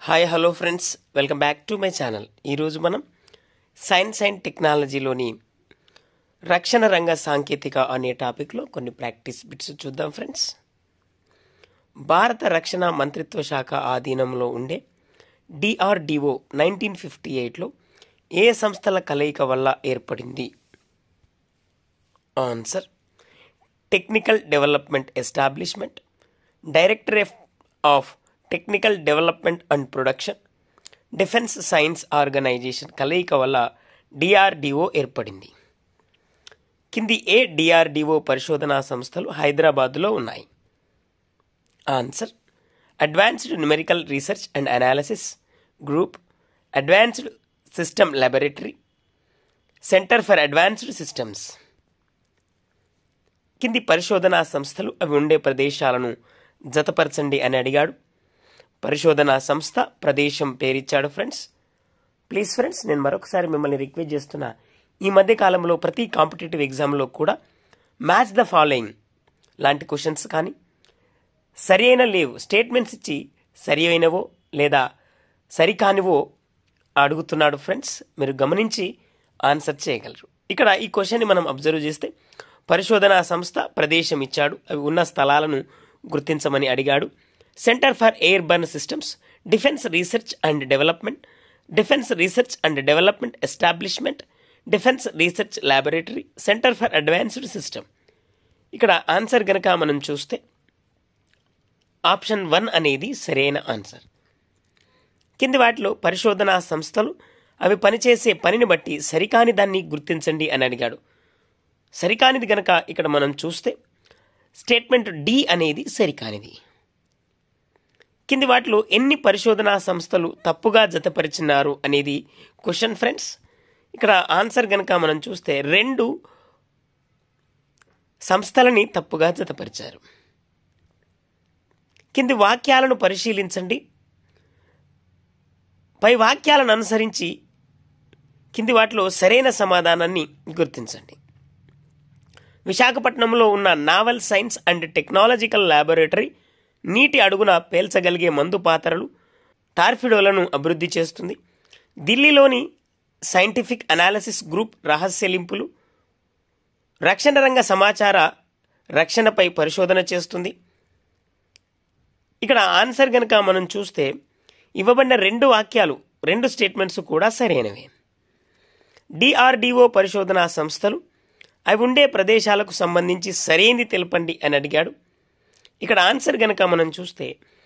Hi hello friends, welcome back to my channel. ఈరోజు మనం science and టెక్నాలజీలోని రక్షణ రంగ సాంకేతిక అనే టాపిక్లో కొన్ని ప్రాక్టీస్ బిట్స్ చూద్దాం ఫ్రెండ్స్. భారత రక్షణ మంత్రిత్వ శాఖ ఆధీనంలో ఉండే డిఆర్డిఓ 1958లో ఏ సంస్థల కలయిక వల్ల ఏర్పడింది? Answer: technical development establishment, directorate of technical development and production, defence science organisation కలయిక వల్ల డిఆర్డిఓ ఏర్పడింది. కింది ఏ డిఆర్డిఓ పరిశోధనా సంస్థలు హైదరాబాద్లో ఉన్నాయి? Answer: advanced numerical research and analysis group, advanced system laboratory, centre for advanced systems. కింది పరిశోధనా సంస్థలు అవి ఉండే ప్రదేశాలను జతపరచండి అని అడిగాడు. పరిశోధనా సంస్థ ప్రదేశం పేరిచ్చాడు ఫ్రెండ్స్. ప్లీజ్ ఫ్రెండ్స్, నేను మరొకసారి మిమ్మల్ని రిక్వెస్ట్ చేస్తున్నా, ఈ మధ్య కాలంలో ప్రతి కాంపిటేటివ్ ఎగ్జామ్లో కూడా మ్యాచ్ ద ఫాలోయింగ్ లాంటి క్వశ్చన్స్ కానీ సరి అయిన లేవు స్టేట్మెంట్స్ ఇచ్చి సరి అయినవో లేదా సరికానివో అడుగుతున్నాడు ఫ్రెండ్స్. మీరు గమనించి ఆన్సర్ చేయగలరు. ఇక్కడ ఈ క్వశ్చన్ని మనం అబ్జర్వ్ చేస్తే పరిశోధనా సంస్థ ప్రదేశం ఇచ్చాడు, అవి ఉన్న స్థలాలను గుర్తించమని అడిగాడు. Centre for airborne systems, defence research and development, defence research and development establishment, defence research laboratory, centre for advanced system. ఇక్కడ ఆన్సర్ కనుక మనం చూస్తే ఆప్షన్ 1 అనేది సరైన ఆన్సర్. కింది వాటిలో పరిశోధనా సంస్థలు అవి పనిచేసే పనిని బట్టి సరికాని దాన్ని గుర్తించండి అని అడిగాడు. సరికానిది కనుక ఇక్కడ మనం చూస్తే స్టేట్మెంట్ డి అనేది సరికానిది. కింది వాటిలో ఎన్ని పరిశోధనా సంస్థలు తప్పుగా జతపరిచినారు అనేది క్వశ్చన్ ఫ్రెండ్స్. ఇక్కడ ఆన్సర్ కనుక మనం చూస్తే 2 సంస్థలని తప్పుగా జతపరిచారు. కింది వాక్యాలను పరిశీలించండి, పై వాక్యాలను అనుసరించి కింది వాటిలో సరైన సమాధానాన్ని గుర్తించండి. విశాఖపట్నంలో ఉన్న naval science and technological laboratory నీటి అడుగున పేల్చగలిగే మందు పాత్రలు టార్పిడోలను అభివృద్ధి చేస్తుంది. ఢిల్లీలోని సైంటిఫిక్ అనాలిసిస్ గ్రూప్ రహస్యలింపులు రక్షణ రంగ సమాచార రక్షణపై పరిశోధన చేస్తుంది. ఇక్కడ ఆన్సర్ కనుక మనం చూస్తే ఇవ్వబడిన 2 వాక్యాలు 2 స్టేట్మెంట్స్ కూడా సరైనవే. డిఆర్డిఓ పరిశోధనా సంస్థలు అవి ఉండే ప్రదేశాలకు సంబంధించి సరైనది తెలపండి అని అడిగాడు. ఇక్కడ ఆన్సర్ కనుక మనం చూస్తే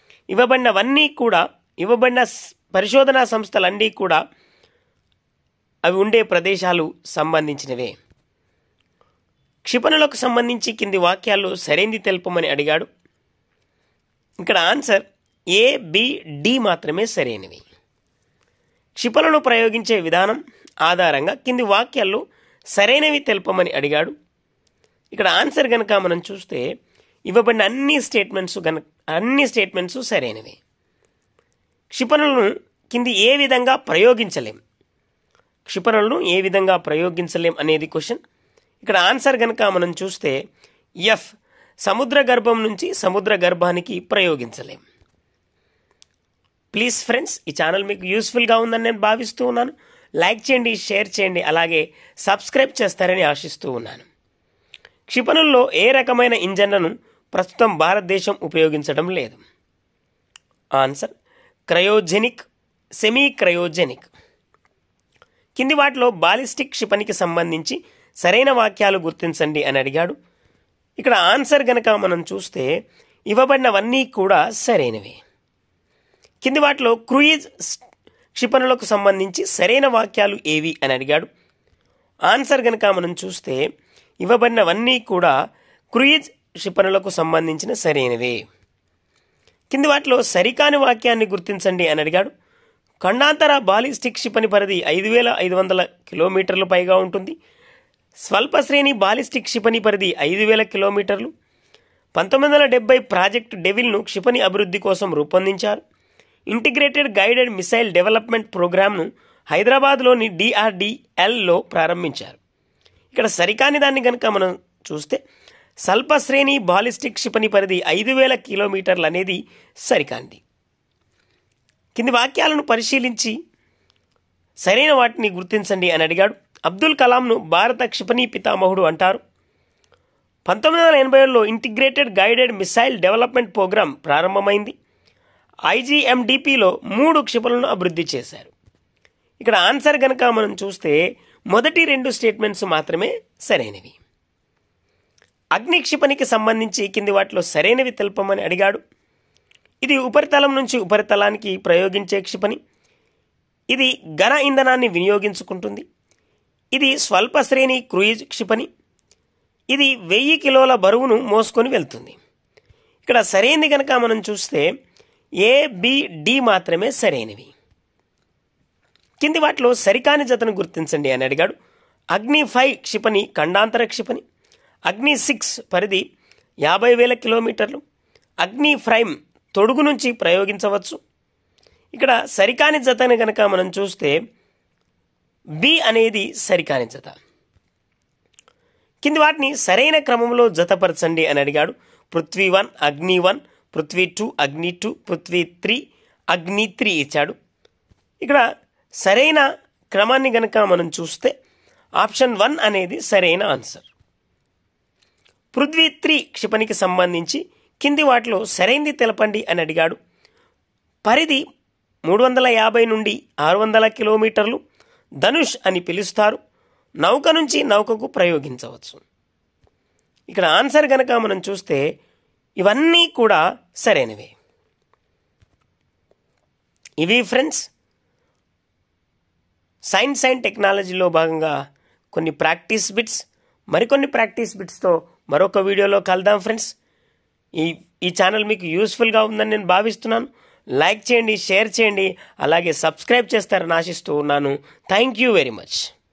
ఇవ్వబడిన పరిశోధనా సంస్థలన్నీ కూడా అవి ఉండే ప్రదేశాలు సంబంధించినవే. క్షిపణులకు సంబంధించి కింది వాక్యాల్లో సరైనది తెలపమని అడిగాడు. ఇక్కడ ఆన్సర్ ఏ, బి, డి మాత్రమే సరైనవి. క్షిపణులను ప్రయోగించే విధానం ఆధారంగా కింది వాక్యాల్లో సరైనవి తెలపమని అడిగాడు. ఇక్కడ ఆన్సర్ కనుక మనం చూస్తే ఇవ్వబడిన అన్ని స్టేట్మెంట్స్ సరైనవి. క్షిపణులను కింది ఏ విధంగా ప్రయోగించలేం అనేది క్వశ్చన్. ఇక్కడ ఆన్సర్ కనుక మనం చూస్తే ఎఫ్, సముద్ర గర్భం నుంచి సముద్ర గర్భానికి ప్రయోగించలేం. ప్లీజ్ ఫ్రెండ్స్, ఈ ఛానల్ మీకు యూస్ఫుల్గా ఉందని నేను భావిస్తూ ఉన్నాను. లైక్ చేయండి, షేర్ చేయండి, అలాగే సబ్స్క్రైబ్ చేస్తారని ఆశిస్తూ ఉన్నాను. క్షిపణుల్లో ఏ రకమైన ఇంజన్లను ప్రస్తుతం భారతదేశం ఉపయోగించడం లేదు? Answer: cryogenic, semi cryogenic. కింది వాటిలో బాలిస్టిక్ క్షిపణికి సంబంధించి సరైన వాక్యాలు గుర్తించండి అని అడిగాడు. ఇక్కడ ఆన్సర్ గనక మనం చూస్తే ఇవ్వబడినవన్నీ కూడా సరైనవే. కింది వాటిలో క్రూయిజ్ క్షిపణులకు సంబంధించి సరైన వాక్యాలు ఏవి అని అడిగాడు. ఆన్సర్ గనక మనం చూస్తే ఇవ్వబడినవన్నీ కూడా క్రూయిజ్ క్షిపణులకు సంబంధించిన సరైనవే. కింది వాటిలో సరికాని వాక్యాన్ని గుర్తించండి అని అడిగాడు. ఖండాంతర బాలిస్టిక్ క్షిపణి పరిధి 5500 కిలోమీటర్లు పైగా ఉంటుంది. స్వల్ప శ్రేణి బాలిస్టిక్ క్షిపణి పరిధి 5000 కిలోమీటర్లు. 1970 ప్రాజెక్ట్ డెవిల్ను క్షిపణి అభివృద్ధి కోసం రూపొందించారు. ఇంటిగ్రేటెడ్ గైడెడ్ మిసైల్ డెవలప్మెంట్ ప్రోగ్రామ్ను హైదరాబాద్లోని డిఆర్డిఎల్లో ప్రారంభించారు. ఇక్కడ సరికాని దాన్ని కనుక మనం చూస్తే స్వల్ప శ్రేణి బాలిస్టిక్ క్షిపణి పరిధి 5000 కిలోమీటర్లు అనేది సరికాంది. కింది వాక్యాలను పరిశీలించి సరైన వాటిని గుర్తించండి అని అడిగాడు. అబ్దుల్ కలాంను భారత క్షిపణి పితామహుడు అంటారు. 1987లో integrated guided missile development program ప్రారంభమైంది. IGMDPలో 3 క్షిపణులను అభివృద్ధి చేశారు. ఇక్కడ ఆన్సర్ కనుక మనం చూస్తే మొదటి 2 స్టేట్మెంట్స్ మాత్రమే సరైనవి. అగ్ని క్షిపణికి సంబంధించి కింది వాటిలో సరైనవి తెలపమని అడిగాడు. ఇది ఉపరితలం నుంచి ఉపరితలానికి ప్రయోగించే క్షిపణి. ఇది ఘన ఇంధనాన్ని వినియోగించుకుంటుంది. ఇది స్వల్ప శ్రేణి క్రూయిజ్ క్షిపణి. ఇది 1000 కిలోల బరువును మోసుకొని వెళ్తుంది. ఇక్కడ సరైనది కనుక మనం చూస్తే A, B, D మాత్రమే సరైనవి. కింది వాటిలో సరికాని జతను గుర్తించండి అని అడిగాడు. అగ్ని 5 క్షిపణి ఖండాంతర క్షిపణి. అగ్ని 6 పరిధి 50,000 కిలోమీటర్లు. అగ్ని ప్రైమ్ తొడుగు నుంచి ప్రయోగించవచ్చు. ఇక్కడ సరికాని జతని కనుక మనం చూస్తే B అనేది సరికాని జత. కింది వాటిని సరైన క్రమంలో జతపరచండి అని అడిగాడు. పృథ్వీ 1 అగ్ని 1, పృథ్వీ 2 అగ్ని 2, పృథ్వీ 3 అగ్ని 3 ఇచ్చాడు. ఇక్కడ సరైన క్రమాన్ని కనుక మనం చూస్తే ఆప్షన్ 1 అనేది సరైన ఆన్సర్. పృథ్వీ 3 క్షిపణికి సంబంధించి కింది వాటిలో సరైనది తెలపండి అని అడిగాడు. పరిధి 350 నుండి 600 కిలోమీటర్లు. ధనుష్ అని పిలుస్తారు. నౌక నుంచి నౌకకు ప్రయోగించవచ్చు. ఇక్కడ ఆన్సర్ కనుక మనం చూస్తే ఇవన్నీ కూడా సరైనవే. ఇవి ఫ్రెండ్స్ సైన్స్ అండ్ టెక్నాలజీలో భాగంగా కొన్ని ప్రాక్టీస్ బిట్స్. మరికొన్ని ప్రాక్టీస్ బిట్స్తో మరొక వీడియోలో కలుద్దాం ఫ్రెండ్స్. ఈ ఛానల్ మీకు యూస్ఫుల్గా ఉందని నేను భావిస్తున్నాను. లైక్ చేయండి, షేర్ చేయండి, అలాగే సబ్స్క్రైబ్ చేస్తారని ఆశిస్తూ ఉన్నాను. Thank you very much.